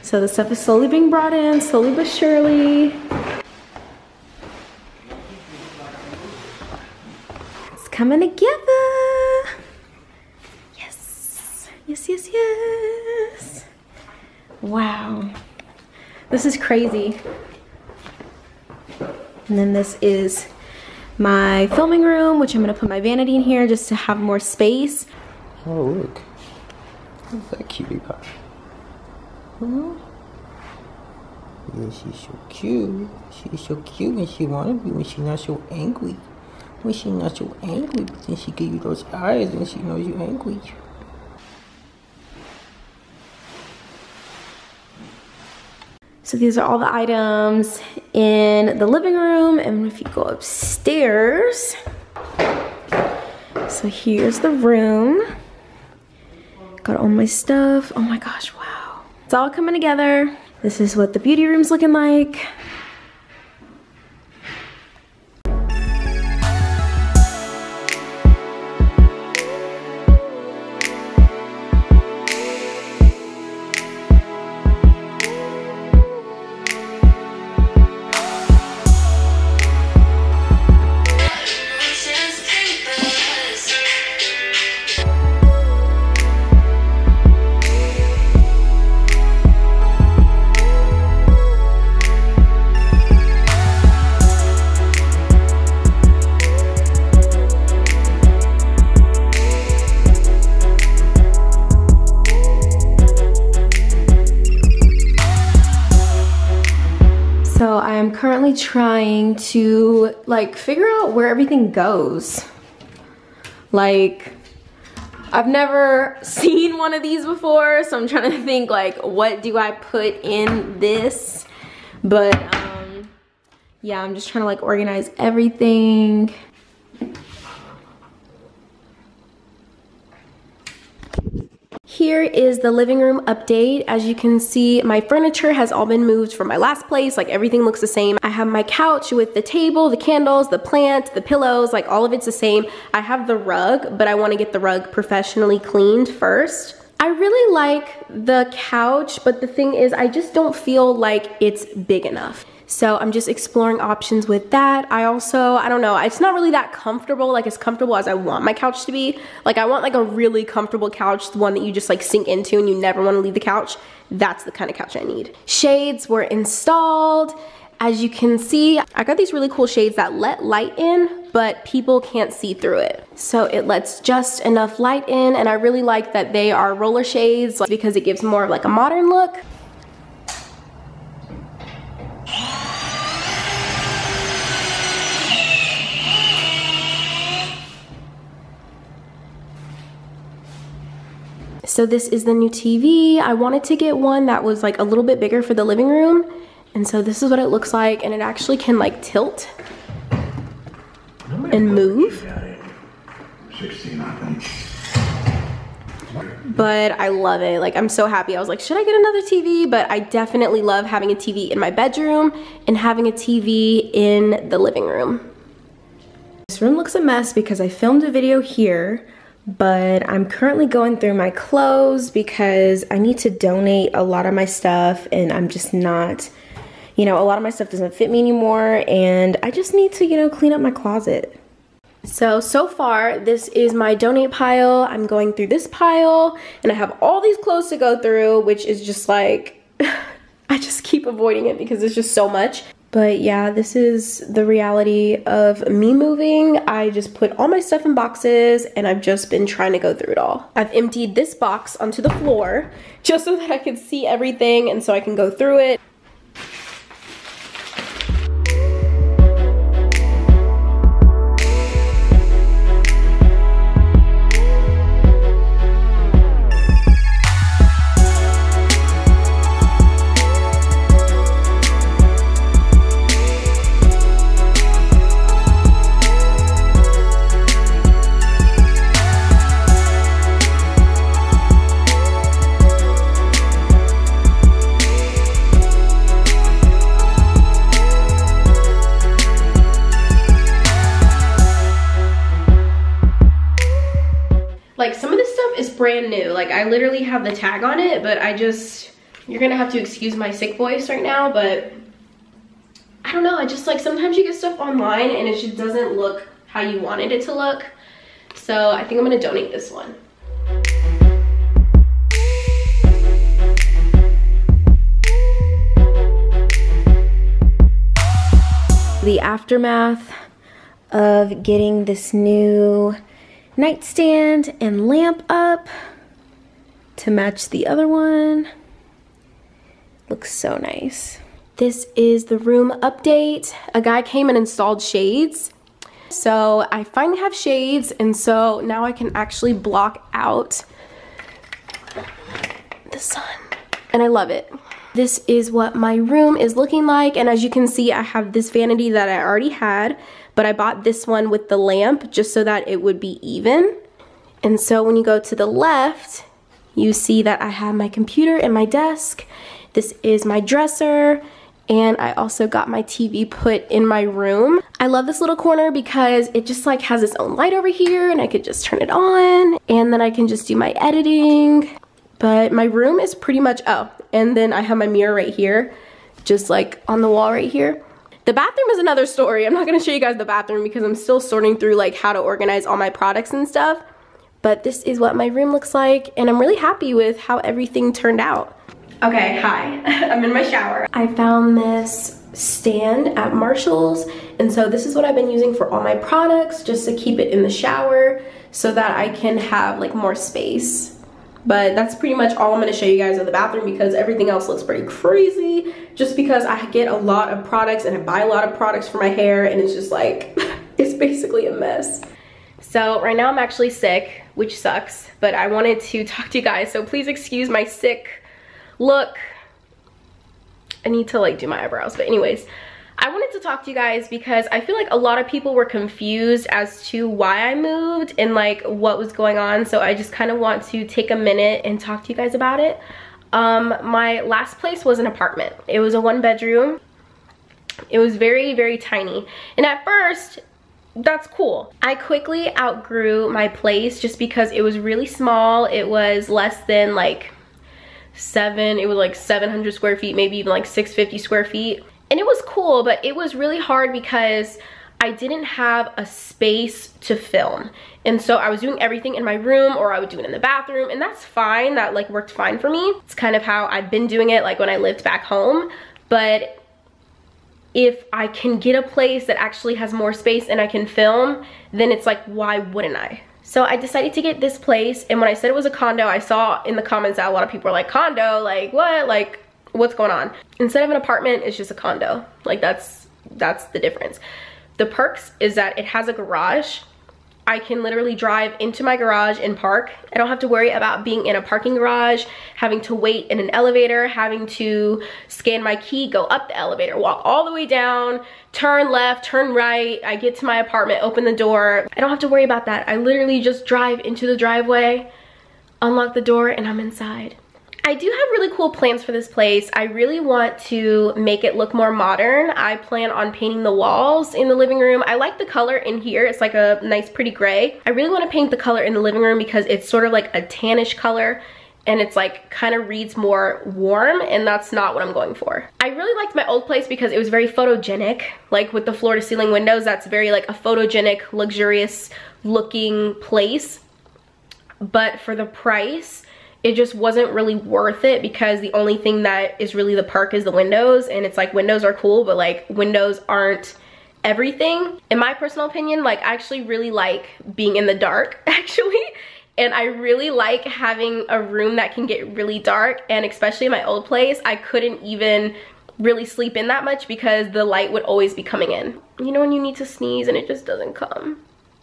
So the stuff is slowly being brought in, slowly but surely. It's coming together. Yes, yes, yes, yes. Wow, this is crazy. And then this is my filming room, which I'm gonna put my vanity in here just to have more space. Oh, look. What's that cutie pie? Huh? Yeah, she's so cute. She's so cute when she wanna be, when she's not so angry. When she's not so angry, but then she give you those eyes when she knows you're angry. So these are all the items in the living room, and if you go upstairs, so here's the room. Got all my stuff. Oh my gosh, wow. It's all coming together. This is what the beauty room's looking like. So I am currently trying to like figure out where everything goes. Like, I've never seen one of these before, so I'm trying to think like, what do I put in this? But yeah, I'm just trying to like organize everything. Here is the living room update. As you can see, my furniture has all been moved from my last place. Like, everything looks the same. I have my couch with the table, the candles, the plant, the pillows, like all of it's the same. I have the rug, but I want to get the rug professionally cleaned first. I really like the couch, but the thing is, I just don't feel like it's big enough. So I'm just exploring options with that. I don't know, it's not really that comfortable, like as comfortable as I want my couch to be. Like, I want like a really comfortable couch, the one that you just like sink into and you never want to leave the couch. That's the kind of couch I need. Shades were installed. As you can see, I got these really cool shades that let light in, but people can't see through it. So it lets just enough light in, and I really like that they are roller shades because it gives more of like a modern look. So this is the new TV. I wanted to get one that was like a little bit bigger for the living room. And so this is what it looks like, and it actually can like tilt and move. But I love it. Like, I'm so happy. I was like, should I get another TV? But I definitely love having a TV in my bedroom and having a TV in the living room. This room looks a mess because I filmed a video here, but I'm currently going through my clothes because I need to donate a lot of my stuff, and I'm just not, you know, a lot of my stuff doesn't fit me anymore, and I just need to, you know, clean up my closet. So far, this is my donate pile. I'm going through this pile, and I have all these clothes to go through, which is just like, I just keep avoiding it because it's just so much. But yeah, this is the reality of me moving. I just put all my stuff in boxes, and I've just been trying to go through it all. I've emptied this box onto the floor just so that I can see everything and so I can go through it. Like, some of this stuff is brand new. Like, I literally have the tag on it, but I just You're gonna have to excuse my sick voice right now, but I don't know, I just like sometimes you get stuff online and it just doesn't look how you wanted it to look. So I think I'm gonna donate this one. The aftermath of getting this new nightstand and lamp up to match the other one. Looks so nice. This is the room update. A guy came and installed shades. So I finally have shades, and so now I can actually block out the sun, and I love it. This is what my room is looking like, and as you can see, I have this vanity that I already had, but I bought this one with the lamp just so that it would be even. And so when you go to the left, you see that I have my computer and my desk. This is my dresser, and I also got my TV put in my room. I love this little corner because it just like has its own light over here, and I could just turn it on, and then I can just do my editing. But my room is pretty much, oh, and then I have my mirror right here, just like on the wall right here. The bathroom is another story. I'm not gonna show you guys the bathroom because I'm still sorting through like how to organize all my products and stuff. But this is what my room looks like, and I'm really happy with how everything turned out. Okay, hi, I'm in my shower. I found this stand at Marshall's, and so this is what I've been using for all my products, just to keep it in the shower so that I can have like more space. But that's pretty much all I'm gonna show you guys of the bathroom because everything else looks pretty crazy just because I get a lot of products and I buy a lot of products for my hair, and it's just like, it's basically a mess. So right now I'm actually sick, which sucks, but I wanted to talk to you guys, so please excuse my sick look. I need to like do my eyebrows, but anyways, I wanted to talk to you guys because I feel like a lot of people were confused as to why I moved and like what was going on. So I just kind of want to take a minute and talk to you guys about it. My last place was an apartment. It was a 1-bedroom. It was very, very tiny. And at first, that's cool. I quickly outgrew my place just because it was really small. It was less than like it was like 700 square feet, maybe even like 650 square feet. And it was cool, but it was really hard because I didn't have a space to film. And so I was doing everything in my room, or I would do it in the bathroom, and that's fine. That like worked fine for me. It's kind of how I've been doing it like when I lived back home. But if I can get a place that actually has more space and I can film, then it's like, why wouldn't I? So I decided to get this place, and when I said it was a condo, I saw in the comments that a lot of people were like, condo, like what? Like, what's going on? Instead of an apartment, it's just a condo. Like that's the difference. The perks is that it has a garage. I can literally drive into my garage and park. I don't have to worry about being in a parking garage, having to wait in an elevator, having to scan my key, go up the elevator, walk all the way down, turn left, turn right. I get to my apartment, open the door. I don't have to worry about that. I literally just drive into the driveway, unlock the door, and I'm inside. I do have really cool plans for this place. I really want to make it look more modern. I plan on painting the walls in the living room. I like the color in here. It's like a nice pretty gray. I really want to paint the color in the living room because it's sort of like a tannish color, and it's like kind of reads more warm, and that's not what I'm going for. I really liked my old place because it was very photogenic, like with the floor to ceiling windows. That's very like a photogenic, luxurious looking place. But for the price, it just wasn't really worth it because the only thing that is really the perk is the windows, and it's like windows are cool, but like windows aren't everything. In my personal opinion, like I actually really like being in the dark actually, and I really like having a room that can get really dark, and especially in my old place, I couldn't even really sleep in that much because the light would always be coming in. You know when you need to sneeze and it just doesn't come?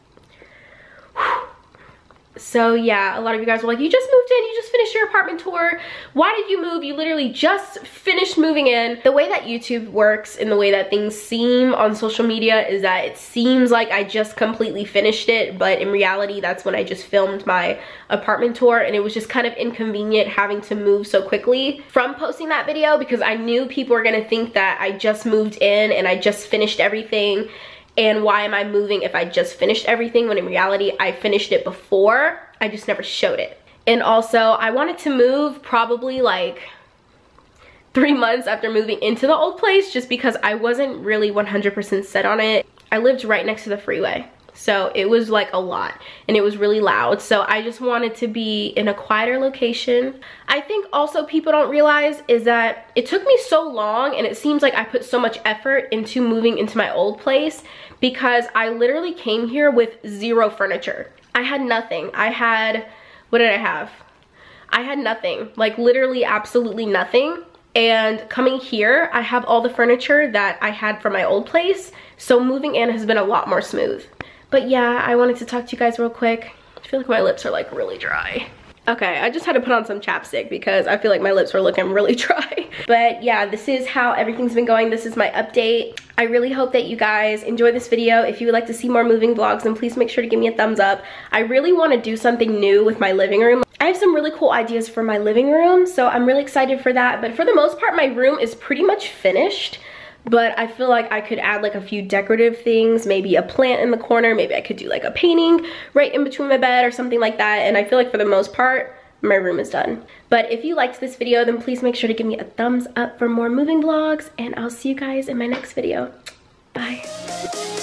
Whew. So yeah, a lot of you guys were like, you just moved in, you just finished your apartment tour. Why did you move? You literally just finished moving in. The way that YouTube works and the way that things seem on social media is that it seems like I just completely finished it, but in reality, that's when I just filmed my apartment tour, and it was just kind of inconvenient having to move so quickly from posting that video because I knew people were gonna think that I just moved in and I just finished everything. And why am I moving if I just finished everything when in reality I finished it before, I just never showed it. And also I wanted to move probably like 3 months after moving into the old place, just because I wasn't really 100% set on it. I lived right next to the freeway, so it was like a lot and it was really loud. So I just wanted to be in a quieter location. I think also people don't realize is that it took me so long, and it seems like I put so much effort into moving into my old place, because I literally came here with 0 furniture. I had nothing. I had, what did I have? I had nothing, like literally absolutely nothing. And coming here, I have all the furniture that I had from my old place. So moving in has been a lot more smooth. But yeah, I wanted to talk to you guys real quick. I feel like my lips are like really dry. Okay, I just had to put on some chapstick because I feel like my lips were looking really dry. But yeah, this is how everything's been going. This is my update. I really hope that you guys enjoy this video. If you would like to see more moving vlogs, then please make sure to give me a thumbs up. I really want to do something new with my living room. I have some really cool ideas for my living room, so I'm really excited for that. But for the most part, my room is pretty much finished. But I feel like I could add like a few decorative things, maybe a plant in the corner, maybe I could do like a painting right in between my bed or something like that. And I feel like for the most part, my room is done. But if you liked this video, then please make sure to give me a thumbs up for more moving vlogs, and I'll see you guys in my next video. Bye.